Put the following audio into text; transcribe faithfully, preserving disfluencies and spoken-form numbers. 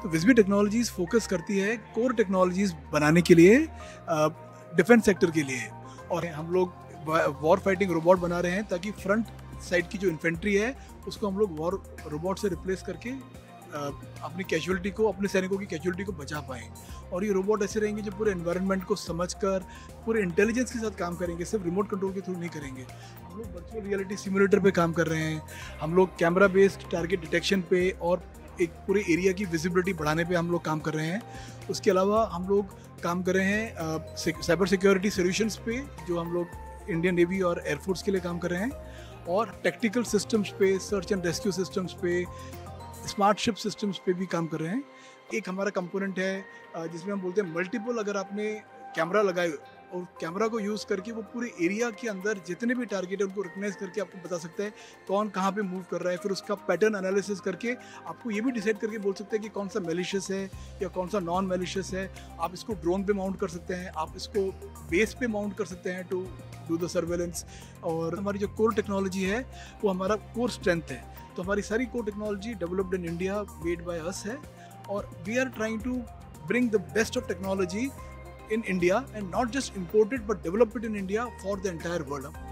विज़बी technologies focus करती है core technologies बनाने के लिए डिफेंस सेक्टर के लिए, और हम लोग वॉर फाइटिंग रोबोट बना रहे हैं ताकि फ्रंट साइड की जो इन्फेंट्री है उसको हम लोग वॉर रोबोट से रिप्लेस करके अपनी कैजुअलिटी को, अपने सैनिकों की कैजुअलिटी को बचा पाएँ। और ये रोबोट ऐसे रहेंगे जो पूरे एनवायरनमेंट को समझकर पूरे इंटेलिजेंस के साथ काम करेंगे, सिर्फ रिमोट कंट्रोल के थ्रू नहीं करेंगे। हम लोग वर्चुअल रियलिटी सिमुलेटर पे काम कर रहे हैं, हम लोग कैमरा बेस्ड टारगेट डिटेक्शन पे और एक पूरे एरिया की विजिबिलिटी बढ़ाने पे हम लोग काम कर रहे हैं। उसके अलावा हम लोग काम कर रहे हैं साइबर सिक्योरिटी सॉल्यूशंस पे, जो हम लोग इंडियन नेवी और एयरफोर्स के लिए काम कर रहे हैं, और टेक्निकल सिस्टम्स पे, सर्च एंड रेस्क्यू सिस्टम्स पे, स्मार्ट शिप सिस्टम्स पे भी काम कर रहे हैं। एक हमारा कंपोनेंट है जिसमें हम बोलते हैं मल्टीपल, अगर आपने कैमरा लगाए और कैमरा को यूज़ करके वो पूरे एरिया के अंदर जितने भी टारगेट है उनको रिकग्नाइज करके आपको बता सकता है कौन कहाँ पे मूव कर रहा है। फिर उसका पैटर्न एनालिसिस करके आपको ये भी डिसाइड करके बोल सकते हैं कि कौन सा मेलिशियस है या कौन सा नॉन मेलिशियस है। आप इसको ड्रोन पे माउंट कर सकते हैं, आप इसको बेस पे माउंट कर सकते हैं टू डू द सर्वेलेंस। और हमारी जो कोर टेक्नोलॉजी है वो हमारा कोर स्ट्रेंथ है, तो हमारी सारी core technology developed in India, made by us है, और we are trying to bring the best of technology in India and not just import it but develop it in India for the entire world.